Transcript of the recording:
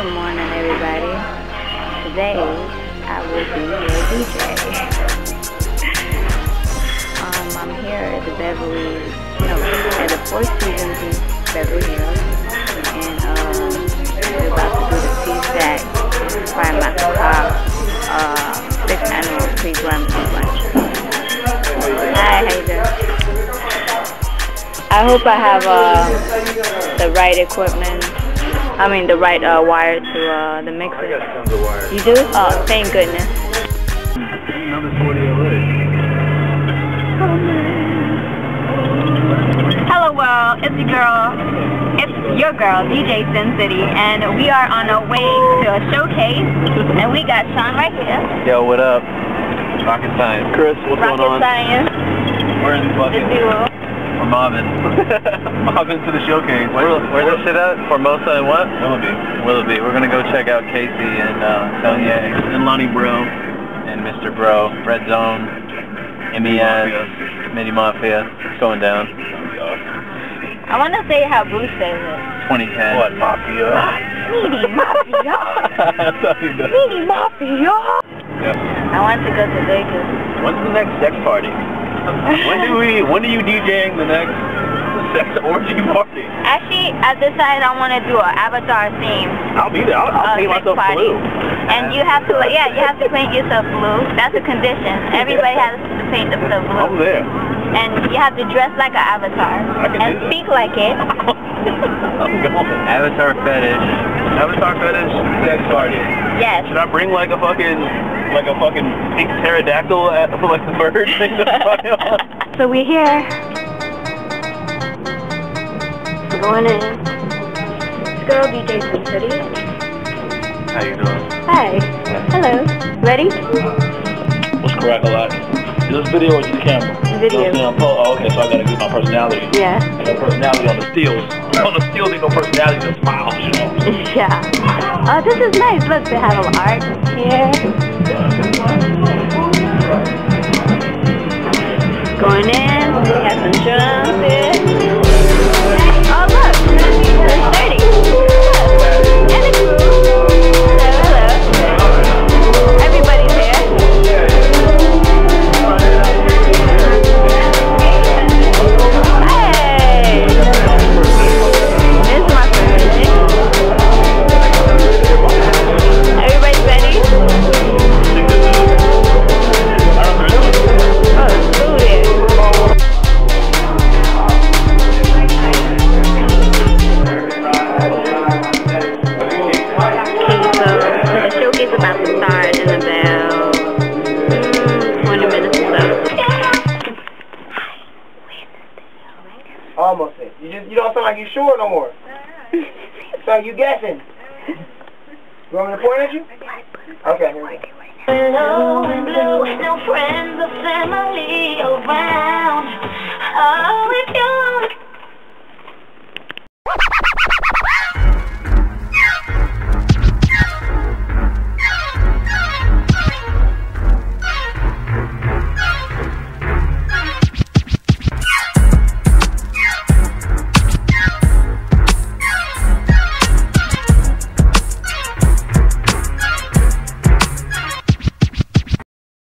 Good morning, everybody. Today, I will be your DJ. I'm here at the at the Four Seasons in Beverly Hills, and we're about to do the SESAC Bryan-Michael 6th annual Pre-Grammy Brunch. Hi, how you doing? I hope I have the right equipment. I mean the right wire to the mixer. I got tons of wires. You do? Oh, thank goodness. Another 40 away. Hello world, it's your girl, DJ SynCity, and we are on our way to a showcase, and we got Sean right here. Yo, what up? Rocket Science. Chris, what's going on? Rocket Science. We're in the fucking... The duo. We're mobbing. Mobbing to the showcase. Where's this shit at? Formosa and what? Willoughby. We're gonna go check out Casey and Sonia and Lonnie Bro and Mr. Bro, Red Zone, MES, Midi Mafia. It's going down. I want to say how Bruce says it. 2010. What, Mafia? Midi Mafia. That's how you do it. Midi Mafia. Yeah. I want to go to Vegas. When's the next sex party? When are you DJing the next sex orgy party? Actually, I decided I want to do an Avatar theme. I'll be there. I'll paint myself blue. And you have to, you have to paint yourself blue. That's a condition. Everybody has to paint themselves blue. I'm there. And you have to dress like an avatar. And speak like it. I'm going. Avatar fetish. Avatar fetish sex party. Yes. Should I bring like a fucking pink pterodactyl for like the bird thing to fly on? So we're here. Going in. Let's go, DJ SynCity. How you doing? Hi. Hello. Ready? What's correct a lot? Is this video or just camera? Video. Oh, okay, so I gotta get my personality. Yeah. I got personality on the steels. On the steels, ain't no personality, just smiles, you know? Yeah. Oh, this is nice. Look, they have an art here. Going in. We have some drums here. Oh, look. There's 30. And the crew. Hello. Everybody's here. Hey. This is my first day. Everybody's ready? Oh, it's food here. It's about to start in about 20 minutes or so. Almost it. You don't sound like you sure no more. So you guessing. You want me to point at you? Okay, here we go. Low and blue, no friends or family around. Oh,